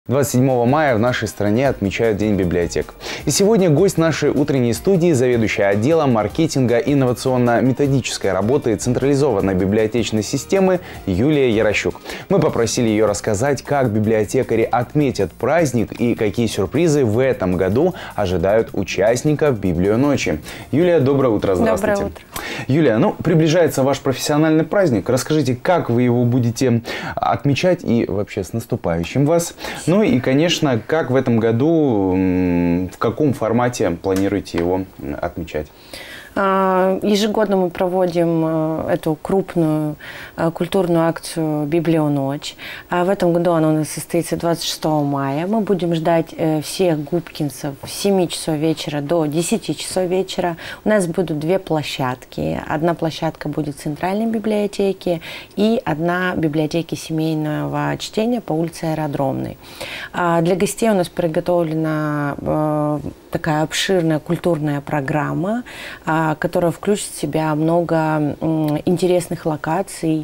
27 мая в нашей стране отмечают День библиотек. И сегодня гость нашей утренней студии, заведующая отделом маркетинга инновационно-методической работы централизованной библиотечной системы Юлия Ярощук. Мы попросили ее рассказать, как библиотекари отметят праздник и какие сюрпризы в этом году ожидают участников Библионочи. Юлия, доброе утро, здравствуйте. Доброе утро. Юлия, приближается ваш профессиональный праздник. Расскажите, как вы его будете отмечать и вообще с наступающим вас. Ну и, конечно, как в этом году, в каком формате планируете его отмечать? Ежегодно мы проводим эту крупную культурную акцию «Библионочь». В этом году она у нас состоится 26 мая. Мы будем ждать всех губкинцев с 7 часов вечера до 10 часов вечера. У нас будут две площадки. Одна площадка будет в Центральной библиотеке и одна в библиотеке семейного чтения по улице Аэродромной. Для гостей у нас приготовлена такая обширная культурная программа, которая включит в себя много интересных локаций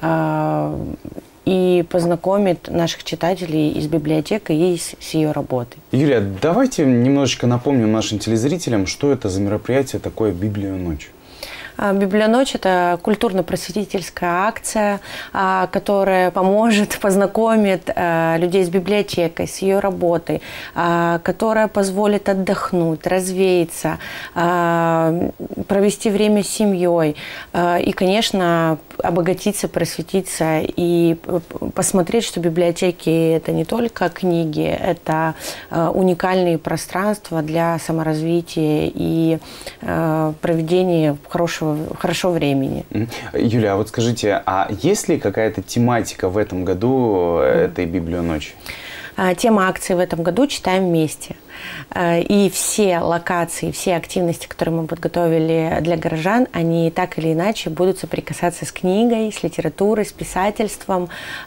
и познакомит наших читателей с библиотекой и с ее работой. Юлия, давайте немножечко напомним нашим телезрителям, что это за мероприятие такое «Библионочь». «Библионочь» – это культурно-просветительская акция, которая поможет, познакомит людей с библиотекой, с ее работой, которая позволит отдохнуть, развеяться, провести время с семьей и, конечно, обогатиться, просветиться и посмотреть, что библиотеки – это не только книги, это уникальные пространства для саморазвития и проведения хорошо времени. Юля, а вот скажите, а есть ли какая-то тематика в этом году этой Библионочи? Тема акции в этом году «Читаем вместе». И все локации, все активности, которые мы подготовили для горожан, они так или иначе будут соприкасаться с книгой, с литературой, с писательством,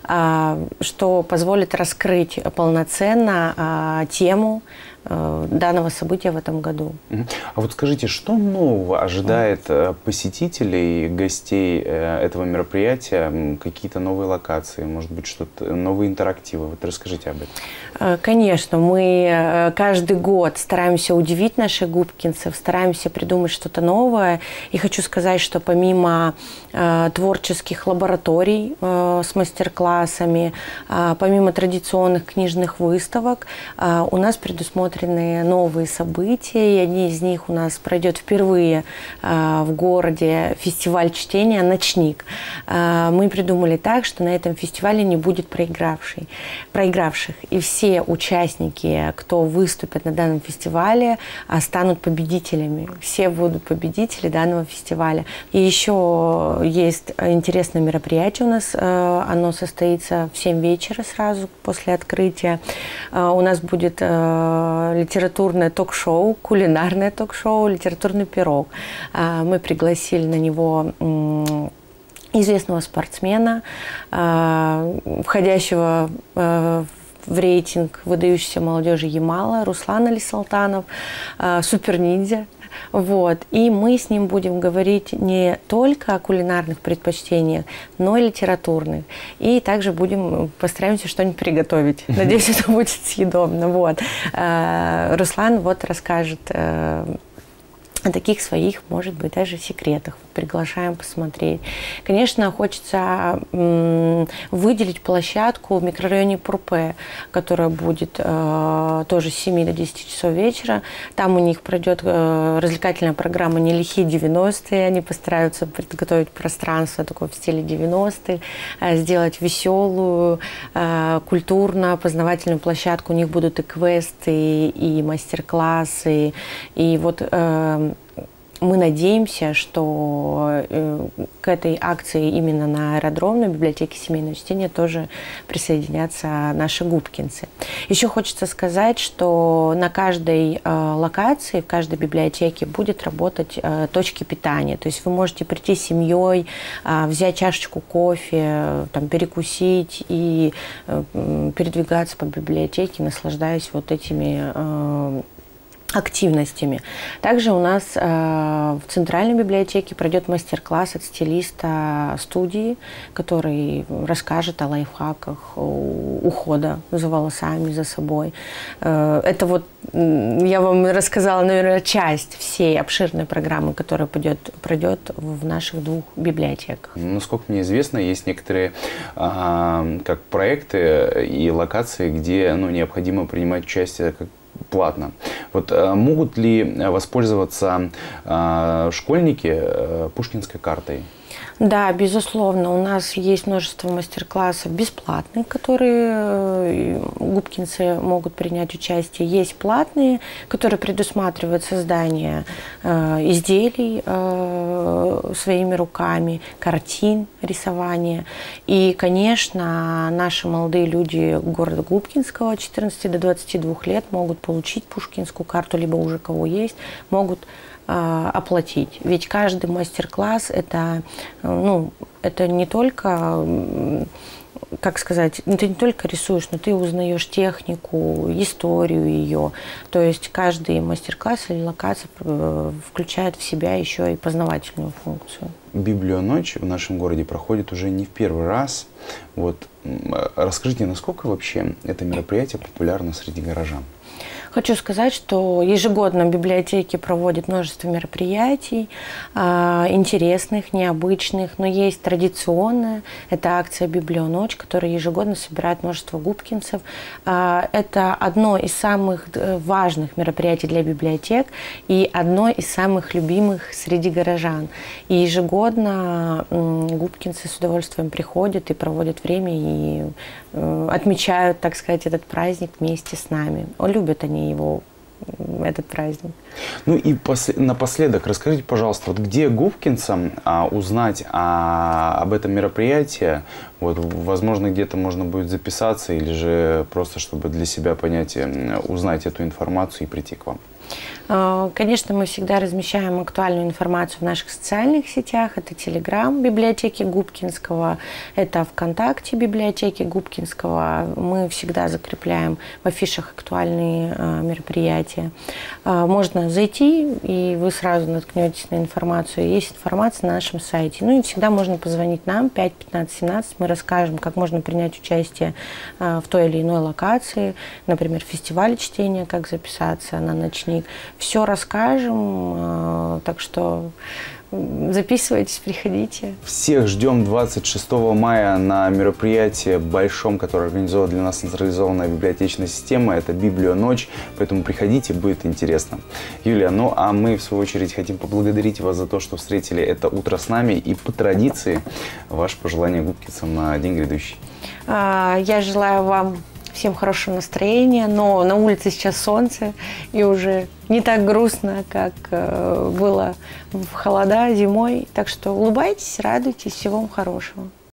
что позволит раскрыть полноценно тему данного события в этом году. А вот скажите, что нового ожидает посетителей, гостей этого мероприятия? Какие-то новые локации, может быть, что-то, новые интерактивы? Вот расскажите об этом. Конечно, мы каждый год стараемся удивить наших губкинцев, стараемся придумать что-то новое. И хочу сказать, что помимо творческих лабораторий с мастер-классами, помимо традиционных книжных выставок, у нас предусмотрены новые события, и одни из них у нас пройдет впервые в городе фестиваль чтения «Ночник». Мы придумали так, что на этом фестивале не будет проигравших, и все участники, кто выступит на данном фестивале, станут победителями. Все будут победители данного фестиваля. И еще есть интересное мероприятие у нас, оно состоится в 7 вечера сразу после открытия. У нас будет литературное ток-шоу, кулинарное ток-шоу, литературный пирог. Мы пригласили на него известного спортсмена, входящего в рейтинг выдающейся молодежи Ямала, Руслан Алисалтанов, супер-ниндзя. Вот. И мы с ним будем говорить не только о кулинарных предпочтениях, но и литературных. И также постараемся что-нибудь приготовить. Надеюсь, это будет съедобно. Вот. Руслан расскажет о таких своих, может быть, даже секретах. Приглашаем посмотреть. Конечно, хочется выделить площадку в микрорайоне Пурпе, которая будет тоже с 7 до 10 часов вечера. Там у них пройдет развлекательная программа «Не лихие 90-е». Они постараются подготовить пространство такое в стиле 90-х, сделать веселую, культурно-познавательную площадку. У них будут и квесты, и мастер-классы. И мы надеемся, что к этой акции именно на Аэродромной библиотеке семейного чтения тоже присоединятся наши губкинцы. Еще хочется сказать, что на каждой локации, в каждой библиотеке будет работать точки питания. То есть вы можете прийти с семьей, взять чашечку кофе, перекусить и передвигаться по библиотеке, наслаждаясь этими активностями. Также у нас в Центральной библиотеке пройдет мастер-класс от стилиста студии, который расскажет о лайфхаках ухода за волосами, за собой. Это вот я вам рассказала, наверное, часть всей обширной программы, которая пройдет в наших 2 библиотеках. Насколько мне известно, есть некоторые как проекты и локации, где необходимо принимать участие платно. Вот могут ли воспользоваться школьники Пушкинской картой? Да, безусловно. У нас есть множество мастер-классов бесплатных, которые губкинцы могут принять участие. Есть платные, которые предусматривают создание изделий своими руками, картин, рисование. И, конечно, наши молодые люди города Губкинского от 14 до 22 лет могут получить Пушкинскую карту, либо уже кого есть, могут оплатить. Ведь каждый мастер-класс это не только, как сказать, ты не только рисуешь, но ты узнаешь технику, историю ее. То есть каждый мастер-класс или локация включает в себя еще и познавательную функцию. Библионочь в нашем городе проходит уже не в первый раз. Вот расскажите, насколько вообще это мероприятие популярно среди горожан? Хочу сказать, что ежегодно библиотеки проводят множество мероприятий, интересных, необычных, но есть традиционная, это акция «Библионочь», которая ежегодно собирает множество губкинцев. Это одно из самых важных мероприятий для библиотек и одно из самых любимых среди горожан. И ежегодно губкинцы с удовольствием приходят и проводят время и отмечают, так сказать, этот праздник вместе с нами. Любят они этот праздник. Ну и напоследок расскажите, пожалуйста, вот где губкинцам узнать об этом мероприятии? Вот, возможно, где-то можно будет записаться или же просто, чтобы для себя понять, узнать эту информацию и прийти к вам? Конечно, мы всегда размещаем актуальную информацию в наших социальных сетях. Это Телеграм библиотеки Губкинского, это ВКонтакте библиотеки Губкинского. Мы всегда закрепляем в афишах актуальные мероприятия. Можно зайти, и вы сразу наткнетесь на информацию. Есть информация на нашем сайте. Ну и всегда можно позвонить нам 5 15 17. Мы расскажем, как можно принять участие в той или иной локации, например, в фестивале чтения, как записаться на ночник. Все расскажем, так что записывайтесь, приходите. Всех ждем 26 мая на мероприятии большом, которое организовала для нас централизованная библиотечная система. Это «Библионочь», поэтому приходите, будет интересно. Юлия, ну а мы, в свою очередь, хотим поблагодарить вас за то, что встретили это утро с нами. И по традиции, ваше пожелание губкинцам на день грядущий. Я желаю вам всем хорошего настроения, но на улице сейчас солнце и уже не так грустно, как было в холода зимой. Так что улыбайтесь, радуйтесь, всего вам хорошего.